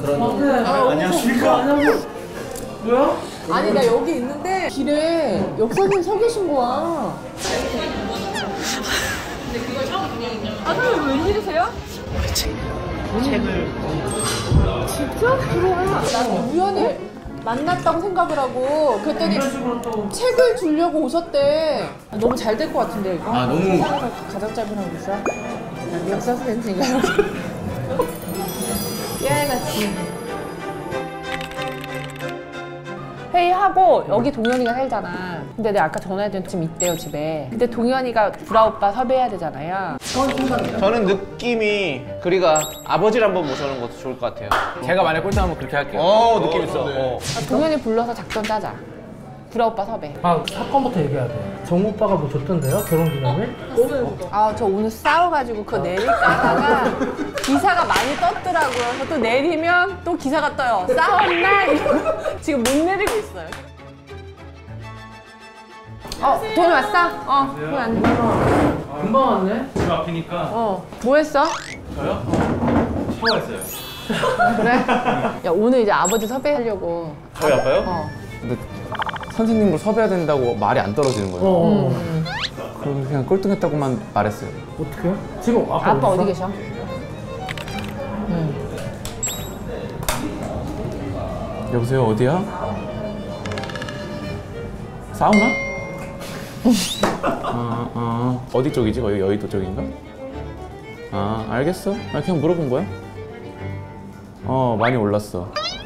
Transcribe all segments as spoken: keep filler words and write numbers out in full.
그런. 아, 안녕하십니까? 뭐야? 아니 나 여기 있는데 길에 역사님 서 계신 거야. 근데 그걸 처음 보냐면. 아 그럼 웬일이세요? 책을. 진짜? 들어와. 난 우연히 만났다고 생각을 하고 그랬더니 책을 주려고 오셨대. 너무 잘 될 것 같은데 이거? 아 너무. 세상에서 가장 짧은 한국사? 역사 선생님인가요? 깨알같이. 회의하고 여기 동현이가 살잖아. 근데 내가 아까 전화했더니 지금 있대요 집에. 근데 동현이가 구라 오빠 섭외해야 되잖아요. 저는 느낌이 그리가 아버지를 한번 모셔오는 것도 좋을 것 같아요. 제가 만약 꼴등하면 그렇게 할게요. 어 느낌 있어. 어. 아, 동현이 불러서 작전 짜자. 구라 오빠 섭외. 아 사건부터 얘기해야 돼. 정 오빠가 뭐 줬던데요? 결혼기념일? 아 저 오늘 싸워가지고 그거 내릴까 하다가 기사가 많이 떴더라고요. 그래서 또 내리면 또 기사가 떠요. 싸웠나? 이러고 지금 못 내리고 있어요. 어, 돈 왔어? 어, 돈 안 돼. 금방 왔네? 집 앞이니까. 어, 뭐 했어? 저요? 샤워했어요. 그래? 야, 오늘 이제 아버지 섭외하려고. 저희 아빠요? 어. 근데 선생님을 섭외해야 된다고 말이 안 떨어지는 거예요. 어. 음. 그래서 그냥 꼴등했다고만 말했어요. 어떡해요? 지금 아빠, 아빠 어디 어디 계셔? 응. 여보세요, 어디야? 사우나? 어, 어, 어디 쪽이지? 거기 여의도 쪽인가? 아, 알겠어. 아, 그냥 물어본 거야. 어, 많이 올랐어.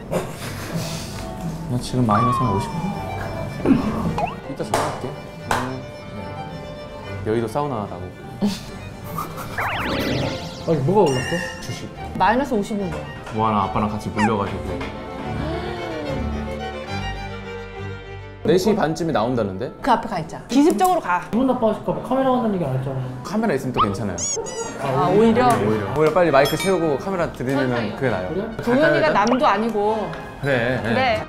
나 지금 마이너스 한 오십 분? 이따 전화할게. 음. 여의도 사우나라고. 아니 뭐가 올랐어? 주식. 마이너스 오십인 거야. 뭐 하나 아빠랑 같이 물려가지고. 네 시 반쯤에 나온다는데? 그 앞에 가 있자. 기습적으로 가. 기분 나빠하실까 봐 카메라 간다는 얘기 안 했잖아. 카메라 있으면 또 괜찮아요. 아, 오히려? 오히려. 오히려 빨리 마이크 채우고 카메라 들이면 그게 나아요. 그래? 동현이가 남도 아니고. 그래. 그래.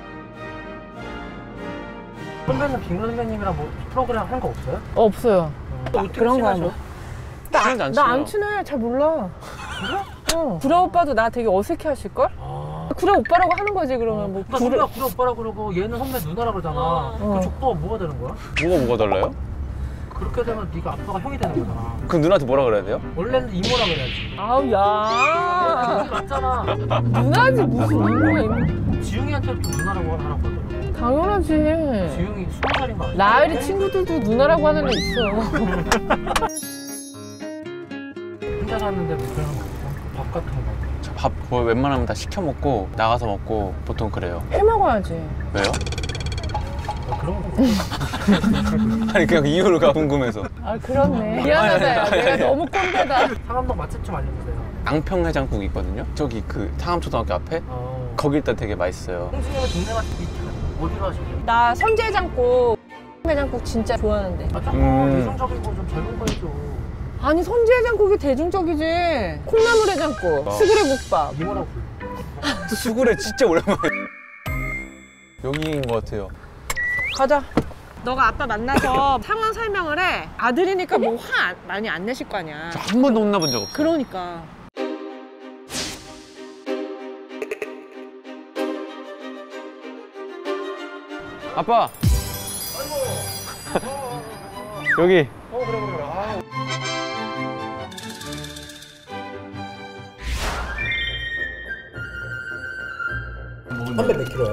선배는 빅 선배님이랑 뭐 프로그램 한 거 없어요? 어, 없어요. 어떻게 그런 거 친하죠? 친하지 않죠? 나 안 친해. 잘 몰라. 어. 구라 오빠도 나 되게 어색해 하실걸? 아... 구라 오빠라고 하는 거지 그러면 뭐. 그러니까 우리가 구라 오빠라고 그러고 얘는 선배 누나라 그러잖아. 어. 그 족보가 뭐가 되는 거야? 뭐가 뭐가 달라요? 그렇게 되면 네가 아빠가 형이 되는 거잖아. 그럼 누나한테 뭐라 그래야 돼요? 원래는 이모라 그래야지. 아우 야. 맞잖아. 누나지 무슨 이모야. 지웅이한테도 또 누나라고 하라고 하더라고. 당연하지. 지웅이 스무 살인 거 아니야? 나으리 친구들도 누나라고 하는 애 있어. 혼자 사는데 뭐 그런 거 없어? 밥 같은 거. 저 밥 거의 웬만하면 다 시켜 먹고 나가서 먹고 보통 그래요. 해 먹어야지. 왜요? 아, 그런 거. 아니 그냥 이유가 궁금해서. 아 그렇네. 미안하다 야. 내가 너무 꼰대다. 상암동 맛집 좀 알려주세요. 앙평해장국 있거든요. 저기 그 상암초등학교 앞에 어. 거기 일단 되게 맛있어요. 홍진영은 동네 맛집 어디로 하시게요? 나 선지해장국, 해장국 진짜 좋아하는데. 아 조금 음. 대중적인 거 좀 젊은 거 해줘. 아니 선지해장국이 대중적이지. 콩나물해장국, 어. 스그레국밥. 이모라고 불러. 수구레 진짜 오랜만에. 여기인 것 같아요. 가자. 너가 아빠 만나서 상황 설명을 해. 아들이니까 뭐 화 많이 안 내실 거 아니야. 저 한 번도 혼나본 적 없어요. 그러니까. 아빠. 여기. 어 그래 그래 그래. 아. 선배 몇 킬로야?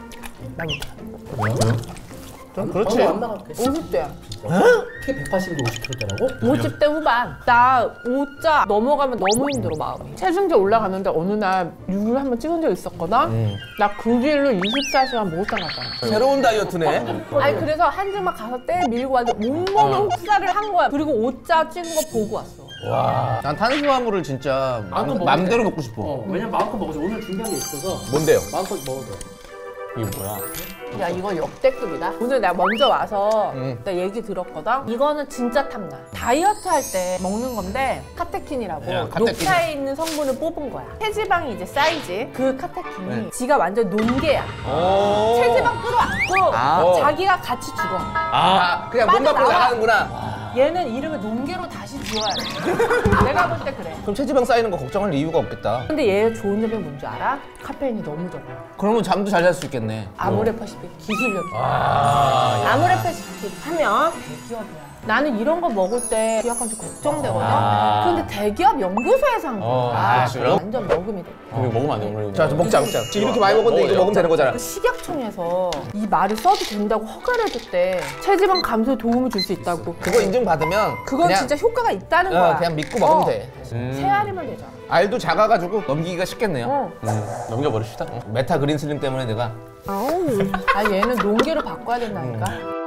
그렇지. 안 나갈게. 오십 대야. 키 백팔십인데 오십 킬로대라고? 오십 대 후반. 나 오자 넘어가면 너무 힘들어 마음이. 체중계 올라가는데 어느 날 육을 한번 찍은 적 있었거든? 음. 나 그 뒤로 이십사 시간 못 나갔잖아. 새로운 다이어트네. 아니 그래서 한줌막 가서 때 밀고 왔는데 온몸에 혹사를 한 거야. 그리고 오자 찍은 거 보고 왔어. 와. 난 탄수화물을 진짜 마음껏 먹어도 맘대로 돼. 먹고 싶어. 어, 왜냐면 마음껏 먹어서 오늘 준비한 게 있어서 뭔데요? 마음껏 먹어도 돼. 이게 뭐야? 야 이거 역대급이다. 오늘 내가 먼저 와서 응. 나 얘기 들었거든? 이거는 진짜 탐나. 다이어트 할 때 먹는 건데 카테킨이라고 야, 카테킨. 녹차에 있는 성분을 뽑은 거야. 체지방이 이제 쌓이지. 그 카테킨이 지가 완전 논개야. 오. 체지방 끌어안고 아. 자기가 같이 죽어. 아, 그냥 문 밖으로 빠져나와. 나가는구나. 얘는 이름을 농계로 다시 지어야 돼. 내가 볼 때 그래. 그럼 체지방 쌓이는 거 걱정할 이유가 없겠다. 근데 얘 좋은 점이 뭔지 알아? 카페인이 너무 적어. 그러면 잠도 잘 잘 수 있겠네. 아모레퍼시픽 기술력이. 아, 아모레퍼시픽 하면 대기업이야. 나는 이런 거 먹을 때 약간 좀 걱정되거든. 아. 그런데 대기업 연구소에서 한 거야. 어, 아, 그렇지. 완전 먹음이 돼. 이거 먹으면 안 돼, 오늘. 자, 좀 먹자, 먹자. 지금 이렇게 많이 먹었는데 이거 먹으면 되는 거잖아. 그 식약청에서 이 말을 써도 된다고 허가를 해줄 때 체지방 감소에 도움을 줄 수 있다고. 그거 인증받으면 그건 그냥, 진짜 효과가 있다는 어, 거야. 그냥 믿고 먹으면 어. 돼. 세 알이면 되잖아. 알도 작아가지고 넘기기가 쉽겠네요. 어. 음, 넘겨버립시다. 메타 그린 슬림 때문에 내가 아우. 아 얘는 농계로 바꿔야 된다니까.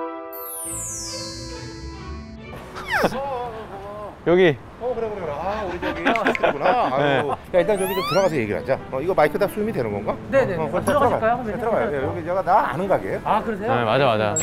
여기. 어 그래 그래 그래. 아 우리 저기 스태프구나. 아유. 야 일단 저기 좀 들어가서 얘기를 하자. 어 이거 마이크 다 수음이 되는 건가? 네네. 어, 그럼 들어가실까요? 들어가요. 선생님? 들어가요. 예, 여기 제가 나 아는 가게예요. 아 그러세요? 네, 맞아, 맞아.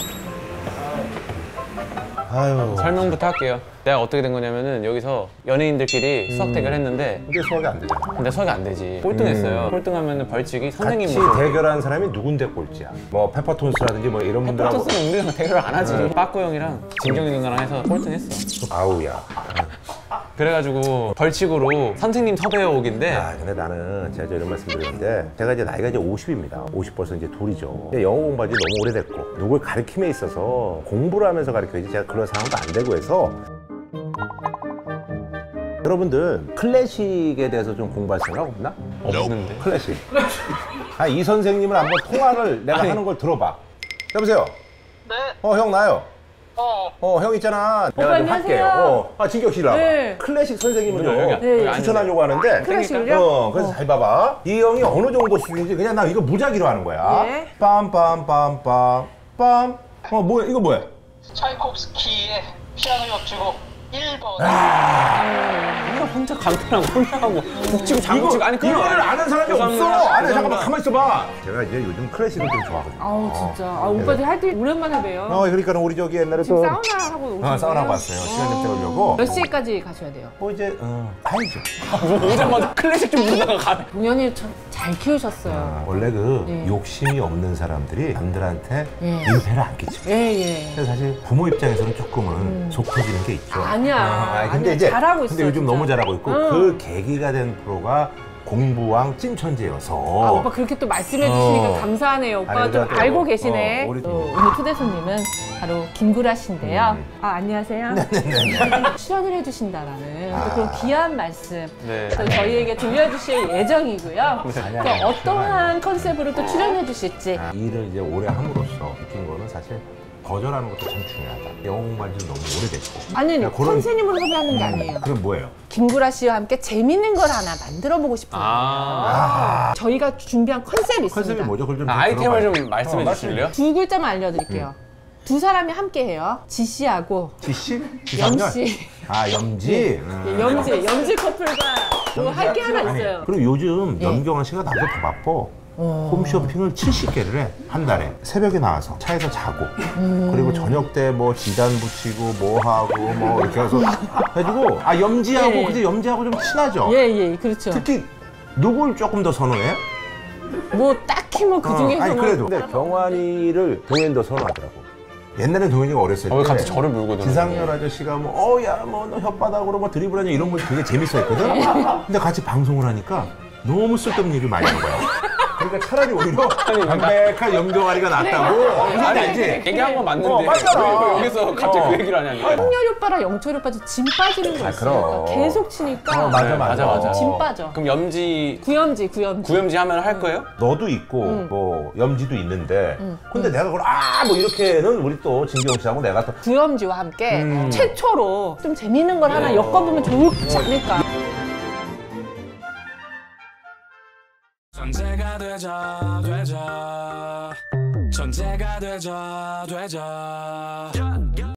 아유. 설명부터 할게요. 내가 어떻게 된 거냐면은 여기서 연예인들끼리 수학 대결 했는데 근데 수학이 안 되잖아. 근데 수학이 안 되지. 꼴등했어요. 꼴등하면은 벌칙이 선생님 같이 모시고. 대결한 사람이 누군데 꼴찌야? 뭐 페퍼톤스라든지 뭐 이런 분들하고. 페퍼톤스는 우리랑 대결을 안 하지. 빠꾸 형이랑 진경이 누나랑 해서 꼴등했어. 아우야. 그래가지고 벌칙으로 선생님 섭외 오기인데 아 근데 나는 제가 이런 말씀 드리는데 제가 이제 나이가 이제 오십입니다. 오십 벌써 이제 둘이죠. 영어 공부한 지 너무 오래됐고 누굴 가르침에 있어서 공부를 하면서 가르쳐야지 제가 그런 상황도 안 되고 해서 여러분들 클래식에 대해서 좀 공부할 생각 없나? 없는데. 클래식. 아, 이 선생님을 한번 통화를 내가 아니. 하는 걸 들어봐. 여보세요? 네. 어, 형 나요. 어. 어, 형 있잖아. 내가 좀 할게요. 안녕하세요. 어, 아, 진경 씨 나와. 네. 클래식 선생님을 좀 여기, 여기, 네. 여기 앉으세요. 추천하려고 하는데. 클래식을요? 어, 그래서 잘 봐봐. 이 형이 어느 정도 수준인지 그냥 나 이거 무작위로 하는 거야. 예. 빰빰빰빰 빰. 어, 뭐야? 이거 뭐야? 차이콥스키의 피아노 협주곡 일 번. 이거 혼자 감탄하고 혼자 하고 북치고 장구치고 아니 그건 이거를 아니야. 아는 사람이 죄송합니다. 없어. 아니, 잠깐만 죄송합니다. 가만 있어봐. 제가 이제 요즘 클래식을 좀 좋아하거든요. 아우 진짜. 아 오빠들 할 때 오랜만에 봬요. 어, 그러니까 우리 저기 옛날에 지금 또 사우나 하고 오신 어, 사우나 거예요? 왔어요. 시간 좀 때우려고. 몇 시까지 가셔야 돼요? 뭐 이제 어, 가야죠. 뭐 오자마자 클래식 좀 부르다가 가. 동현이 참 잘 키우셨어요. 아, 원래 그 예. 욕심이 없는 사람들이 남들한테 예. 민폐를 안 끼쳐. 예예. 그래서 사실 부모 입장에서는 조금은 속 터지는 게 있죠. 아니야. 아, 근데 아니야. 이제 잘하고 있어, 근데 요즘 진짜. 너무 잘하고 있고 응. 그 계기가 된 프로가 공부왕 찐천재여서. 아 오빠 그렇게 또 말씀해 주시니까 어. 감사하네요. 오빠 아니, 좀 그래도, 알고 어, 계시네. 우리- 또 오늘 초대 손님은 바로 김구라 씨인데요. 음. 아 안녕하세요. 출연을 해주신다라는 또 그런 귀한 말씀 네. 또 저희에게 들려주실 예정이고요. 아니야, 또 아니야. 어떠한 컨셉으로 또 출연해 주실지. 아, 이 일을 이제 오래 함으로써 느낀 거는 사실 거절하는 것도 참 중요하다. 영어 공부한 지 너무 오래됐고. 아니 그러니까 그런- 선생님으로 섭외하는 게 아니에요. 그럼 뭐예요? 김구라 씨와 함께 재밌는 걸 하나 만들어 보고 싶어요. 아. 저희가 준비한 컨셉이 있습니다. 컨셉이 뭐죠? 그걸 좀 아, 아이템을 들어봐요. 좀 말씀해 어, 주실래요? 두 글자만 알려드릴게요. 두 사람이 함께해요. 지 씨하고 지씨? 염 씨. 아, 염지? 음. 예, 염지, 염지 커플과 뭐 할 게 하나 아니, 있어요. 그리고 요즘 예. 염경아 씨가 나보다 더 바빠. 홈쇼핑을 칠십 개를 해, 한 달에. 새벽에 나와서 차에서 자고, 음. 그리고 저녁 때 뭐 지단 붙이고, 뭐 하고, 뭐 이렇게 해서 해주고, 아, 염지하고, 예. 근데 염지하고 좀 친하죠? 예, 예, 그렇죠. 특히, 누굴 조금 더 선호해? 뭐 딱히 뭐 그 중에서 어, 아니, 뭐 그래도. 근데 경환이를 동현이 더 선호하더라고. 옛날에 동현이가 어렸을 때. 어, 왜 갑자기 저를 물고 들어오는 기상열 아저씨가 뭐, 어, 야, 뭐, 너 혓바닥으로 뭐 드리블하냐 이런 걸 되게 재밌어 했거든? 근데 같이 방송을 하니까 너무 쓸데없는 얘기를 많이 하는 거야. 그러니까 차라리 오히려 담백한 염경아리가 낫다고. 무슨 아니, 알지? 얘기한 건 맞는데 어, 맞잖아. 왜, 왜 여기서 갑자기 어. 그 얘기를 하냐니. 홍렬 오빠랑 영철 오빠도 진 빠지는 거 아, 있어요. 그럼. 그러니까 계속 치니까 어, 맞아, 네, 맞아. 맞아, 맞아. 진 빠져. 그럼 염지 구염지, 구염지. 구염지 하면 할 거예요? 너도 있고, 뭐, 염지도 있는데, 근데 내가 그걸, 아, 뭐, 이렇게는 우리 또 진경 씨하고 내가 또. 구염지와 함께 음. 최초로 좀 재밌는 걸 하나 엮어보면 좋지 않을까. 천재가 되자 되자 천재가 되자 되자